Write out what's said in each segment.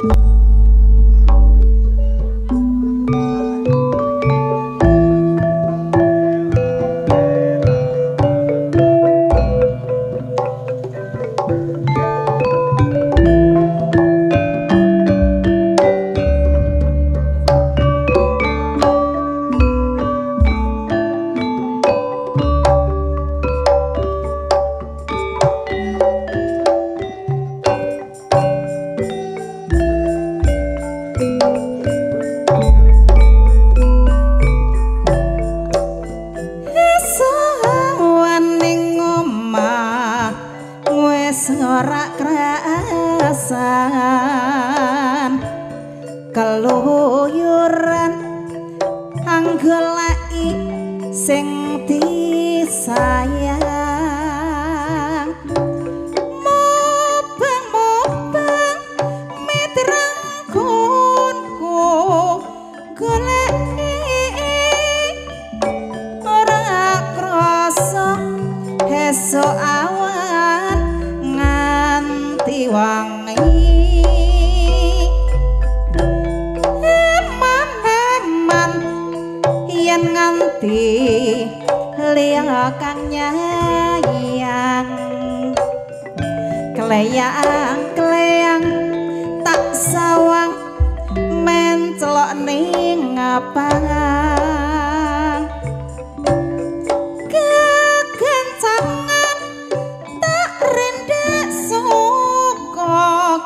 ora krasan keluyuran anggoleki sing disayang mobeng-mobeng mitrangkunku goleki ora krasa esuk awan nganti wangi eman-eman yen nganti liya kang nyayang kleyang-kleyang tak sawang mencelok ning ngapang kekencangan tak rendek suka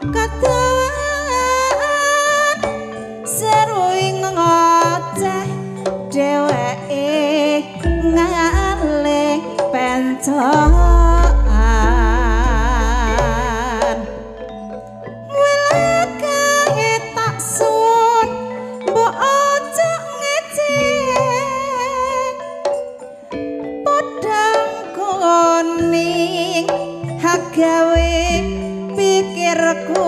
katakan seruing ngoceh dheweke ngalih pencokan welake tak sun mbok aja ngecek podang kuning hagawe pikirku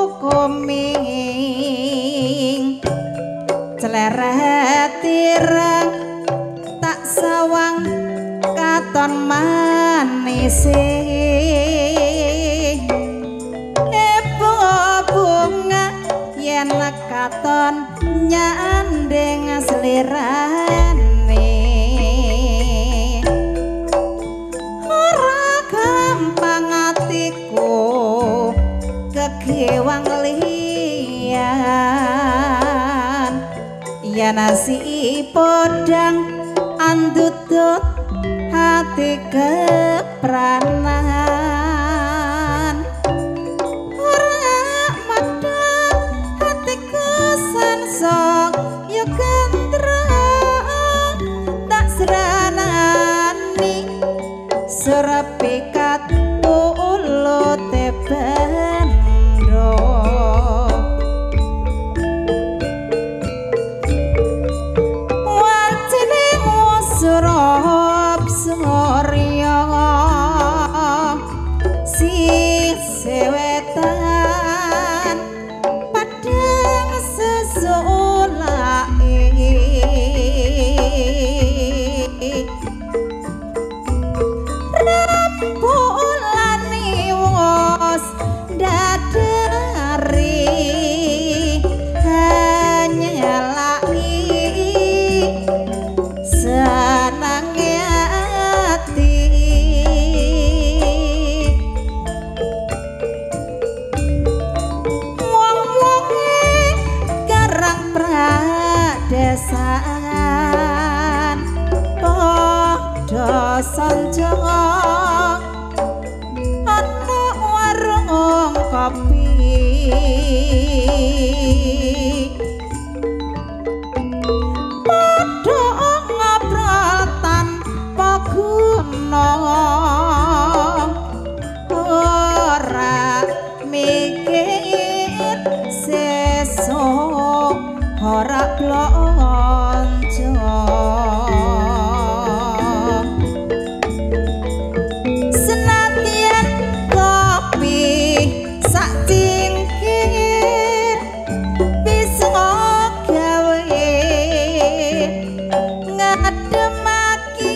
kuming celeret tirang tak sawang katon manise bunga yen katon nyandeng slirane ora gampang atiku kegewang liyan yen si podang andutut hati kepranan ora madhep hatiku sansok ya kentrang tak seranani serepikat ulute bendo wajine musurup surya sisih wetan padang sesulake bulan wos dadari hanyalaki senange ati wong-wonge garang pradesaan padha sanjang ana warung kopi padha ngobrol tanpa guna ora mikir sesuk ora blonjo senadyan kopi sak cingkir bisa gawe ngademaki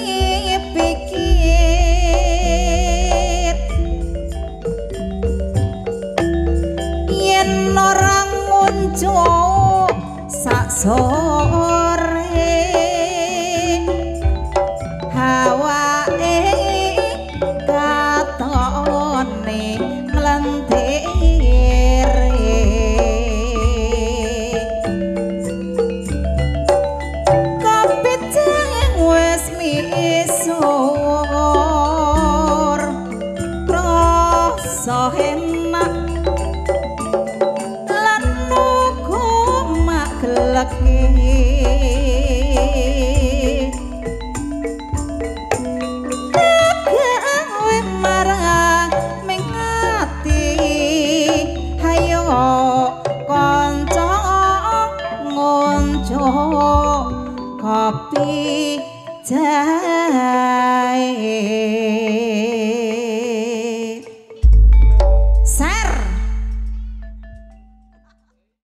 pikir yen ora sore hawae katone nglentere kopi jeng wis misur rasa enak lan uga magleke gawe marang mengati hayo kanca ngonco kopi jahe ser